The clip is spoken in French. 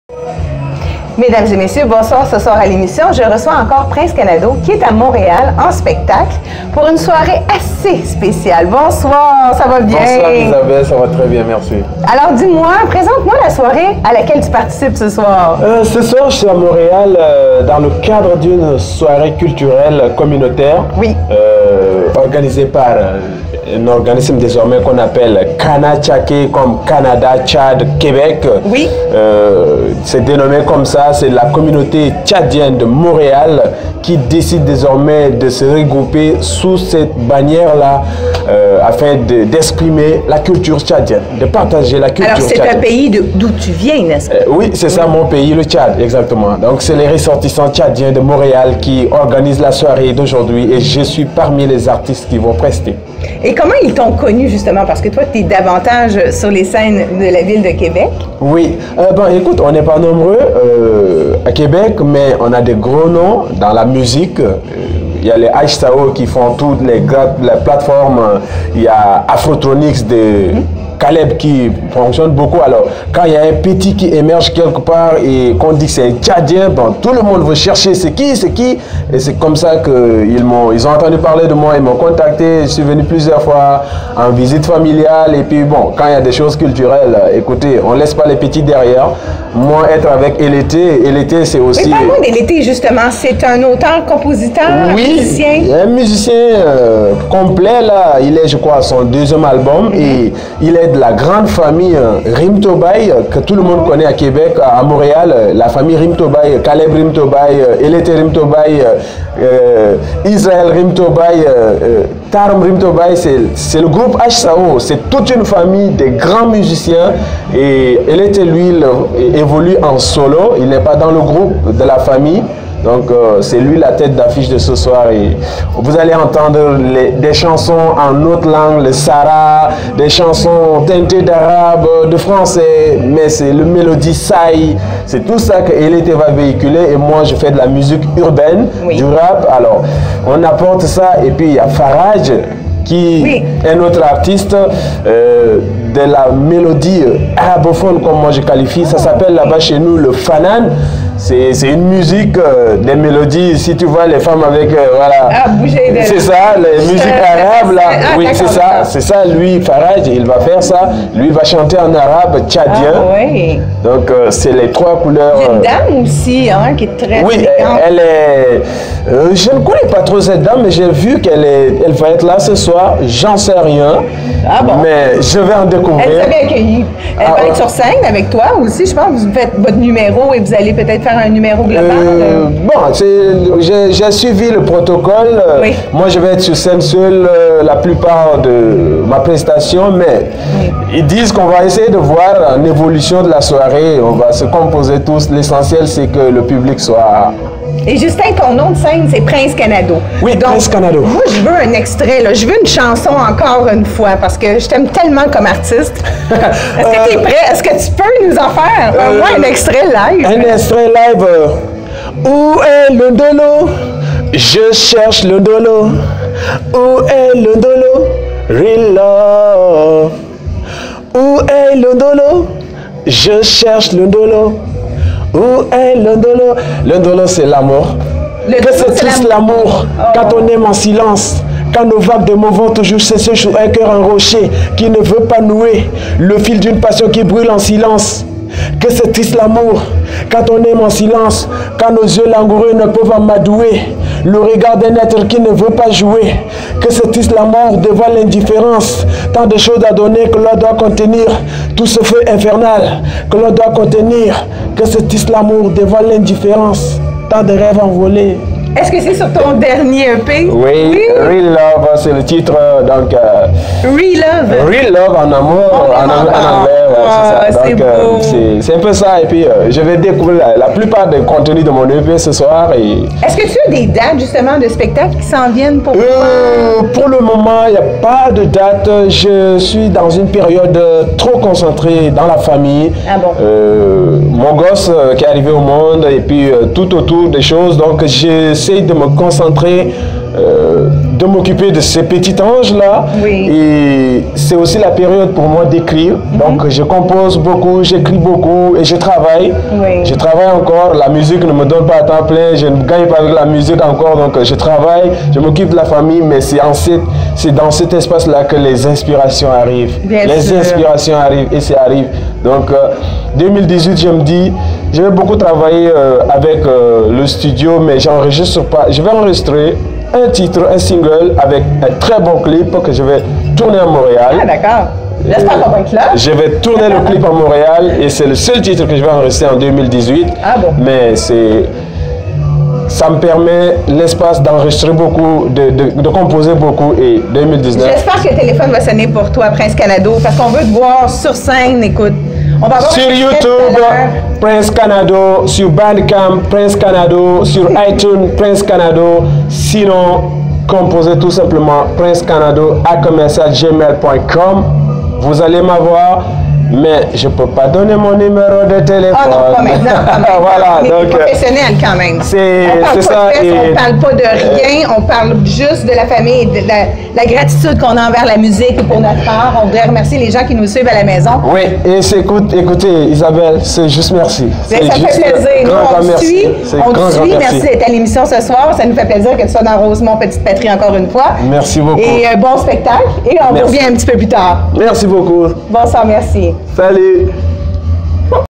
Mesdames et messieurs, bonsoir. Ce soir à l'émission, je reçois encore Prince Canado qui est à Montréal en spectacle pour une soirée assez spéciale. Bonsoir, ça va bien? Bonsoir Isabelle, ça va très bien, merci. Alors dis-moi, présente-moi la soirée à laquelle tu participes ce soir. Ce soir, je suis à Montréal dans le cadre d'une soirée culturelle communautaire. Oui. Organisée par un organisme désormais qu'on appelle Kana-Tchaké, comme Canada, Tchad, Québec. Oui. C'est dénommé comme ça, c'est la communauté tchadienne de Montréal qui décide désormais de se regrouper sous cette bannière-là afin d'exprimer la culture tchadienne, de partager la culture tchadienne. Alors c'est un pays d'où tu viens, n'est-ce pas? Oui, c'est ça mon pays, le Tchad, exactement. Donc c'est les ressortissants tchadiens de Montréal qui organisent la soirée d'aujourd'hui et je suis parmi les artistes qui vont prester. Et comment ils t'ont connu justement? Parce que toi, tu es davantage sur les scènes de la ville de Québec. Oui, écoute, on n'est pas nombreux à Québec, mais on a des gros noms dans la musique. Il y a les H-Sao qui font toutes les plateformes. Il y a Afrotronics de Caleb qui fonctionne beaucoup. Alors, quand il y a un petit qui émerge quelque part et qu'on dit que c'est un Tchadien, bon, tout le monde veut chercher c'est qui. Et c'est comme ça qu'ils ont entendu parler de moi, ils m'ont contacté. Je suis venu plusieurs fois en visite familiale. Et puis, bon, quand il y a des choses culturelles, écoutez, on ne laisse pas les petits derrière. Moi, être avec Elété, c'est aussi... Mais parle-moi d'Elété, justement. C'est un auteur, compositeur, musicien? Oui, un musicien complet, là. Il est, je crois, à son deuxième album. Et il est de la grande famille Rimtobay, que tout le monde connaît à Québec, à Montréal. La famille Rimtobay, Caleb Rimtobay, Elété Rimtobay, Israël Rimtobay, Tarum Rimtobay. C'est le groupe H-Sao. C'est toute une famille de grands musiciens. Et Elété, lui, évolue en solo. Il n'est pas dans le groupe de la famille. Donc c'est lui la tête d'affiche de ce soir et vous allez entendre des chansons en autre langue, le Sara, des chansons teintées d'arabe, de français, mais c'est le mélodie Saï, c'est tout ça que Elété va véhiculer et moi je fais de la musique urbaine, du rap. Alors on apporte ça et puis il y a Faraj qui est notre artiste de la mélodie arabophone comme moi je qualifie, ça s'appelle là-bas chez nous le Fanan. C'est une musique, des mélodies, si tu vois les femmes avec, voilà, c'est ça, les musiques arabes là, oui c'est ça, lui Faraj, il va faire ça, lui va chanter en arabe tchadien, donc c'est les trois couleurs. Il y a une dame aussi, hein, qui est très elle est, je ne connais pas trop cette dame, mais j'ai vu elle va être là ce soir, j'en sais rien, mais je vais en découvrir. Elle s'est bien accueillie, elle va être sur scène avec toi aussi, je pense, vous faites votre numéro et vous allez peut-être faire un numéro global? J'ai suivi le protocole. Moi, je vais être sur scène seul la plupart de ma prestation, mais ils disent qu'on va essayer de voir l'évolution de la soirée. On va se composer tous. L'essentiel, c'est que le public soit... Et Justin, ton nom de scène, c'est Prince Canado. Oui, donc, Prince Canado. Moi, je veux un extrait, là. Je veux une chanson encore une fois, parce que je t'aime tellement comme artiste. Est-ce que tu es prêt? Est-ce que tu peux nous en faire un extrait live? Un extrait live. Où est le Ndolo? Je cherche le Ndolo. Où est le Ndolo? Real love. Où est le Ndolo? Je cherche le Ndolo. Où est le Ndolo? Le Ndolo, c'est l'amour. Que c'est triste l'amour quand on aime en silence. Quand nos vagues de mots vont toujours cesser sur un cœur en rocher qui ne veut pas nouer le fil d'une passion qui brûle en silence. Que c'est triste l'amour quand on aime en silence, quand nos yeux langoureux ne peuvent amadouer le regard d'un être qui ne veut pas jouer. Que c'est triste la mort devant l'indifférence, tant de choses à donner que l'on doit contenir, tout ce feu infernal que l'on doit contenir. Que c'est triste l'amour devant l'indifférence, tant de rêves envolés. Est-ce que c'est sur ton dernier EP? Oui, Real Love, c'est le titre, donc... Real Love? Real Love en amour, en anglais, c'est ça. C'est un peu ça, et puis je vais découvrir la plupart des contenus de mon EP ce soir. Est-ce que tu as des dates, justement, de spectacles qui s'en viennent pour toi? Pour le moment, il n'y a pas de date. Je suis dans une période trop concentrée dans la famille. Ah bon? Mon gosse qui est arrivé au monde, et puis tout autour des choses, donc j'essaie de me concentrer de m'occuper de ces petits anges-là. Oui. Et c'est aussi la période pour moi d'écrire. Donc, je compose beaucoup, j'écris beaucoup et je travaille. Oui. Je travaille encore. La musique ne me donne pas à temps plein. Je ne gagne pas avec la musique encore. Donc, je travaille, je m'occupe de la famille, mais c'est dans cet espace-là que les inspirations arrivent. Les inspirations arrivent et ça arrive. Donc, 2018, je me dis, je vais beaucoup travailler avec le studio, mais j'enregistre pas. Je vais enregistrer un titre, un single avec un très bon clip que je vais tourner à Montréal. Ah, d'accord. J'espère qu'on va être là. Je vais tourner le clip à Montréal et c'est le seul titre que je vais enregistrer en 2018. Ah bon? Mais ça me permet l'espace d'enregistrer beaucoup, de composer beaucoup et 2019. J'espère que le téléphone va sonner pour toi, Prince Canado, parce qu'on veut te voir sur scène, écoute. On va voir sur YouTube, Prince Canado, sur Bandcamp, Prince Canado, sur iTunes, Prince Canado. Sinon, composez tout simplement Prince Canado à commercial@gmail.com. Vous allez m'avoir, mais je ne peux pas donner mon numéro de téléphone. Ah non, pas maintenant. Voilà, mais donc professionnel quand même. C'est ça. On ne parle pas de rien, on parle juste de la famille, de la gratitude qu'on a envers la musique pour notre part. On voudrait remercier les gens qui nous suivent à la maison. Oui, et écoutez, Isabelle, c'est juste merci. Ça fait plaisir. Nous, on te suit. Merci d'être à l'émission ce soir. Ça nous fait plaisir que tu sois dans Rosemont, Petite Patrie, encore une fois. Merci beaucoup. Et bon spectacle. Et on revient un petit peu plus tard. Merci beaucoup. Bonsoir, merci. Salut.